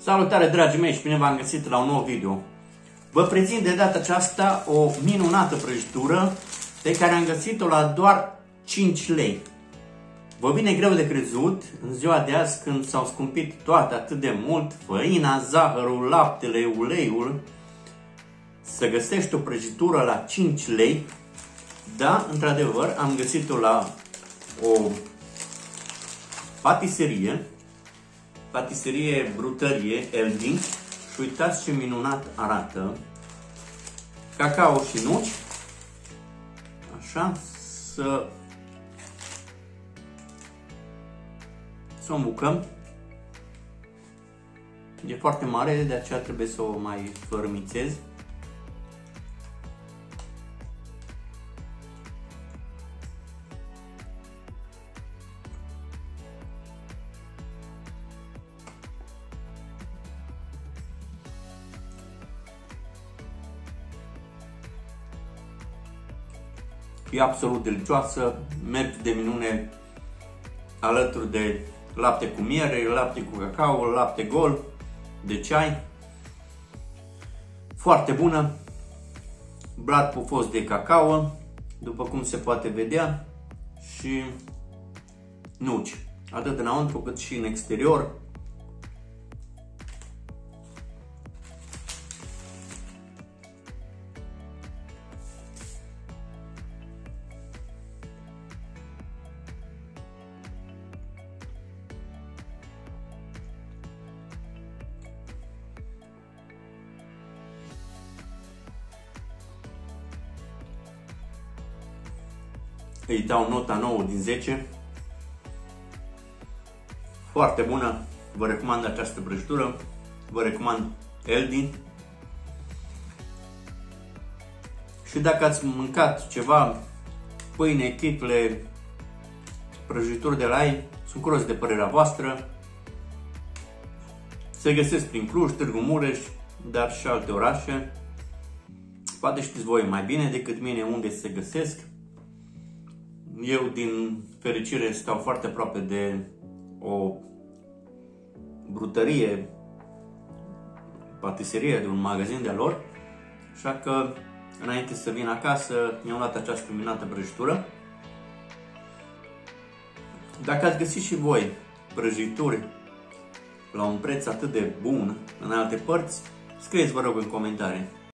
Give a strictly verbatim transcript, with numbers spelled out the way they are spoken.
Salutare, dragii mei, și bine v-am găsit la un nou video. Vă prezint de data aceasta o minunată prăjitură pe care am găsit-o la doar cinci lei. Vă vine greu de crezut în ziua de azi, când s-au scumpit toate atât de mult, făina, zahărul, laptele, uleiul, să găsești o prăjitură la cinci lei. Da, într-adevăr, am găsit-o la o patiserie, patiserie brutărie Eldin, și uitați ce minunat arată. Cacao și nuci. Așa, să să o mucăm. E foarte mare, de aceea trebuie să o mai fărâmițez. E absolut delicioasă, merge de minune alături de lapte cu miere, lapte cu cacao, lapte gol, de ceai. Foarte bună, blat pufos de cacao, după cum se poate vedea, și nuci, atât înăuntru cât și în exterior. Îi dau nota nouă din zece. Foarte bună. Vă recomand această prăjitură. Vă recomand Eldin. Și dacă ați mâncat ceva, pâine, chicle, prăjituri de la ei, sunt curios de părerea voastră. Se găsesc prin Cluj, Târgu Mureș, dar și alte orașe. Poate știți voi mai bine decât mine unde se găsesc. Eu, din fericire, stau foarte aproape de o brutărie, patiserie, de un magazin de-a lor, așa că, înainte să vin acasă, mi-am luat această minunată prăjitură. Dacă ați găsit și voi prăjituri la un preț atât de bun în alte părți, scrieți, vă rog, în comentarii.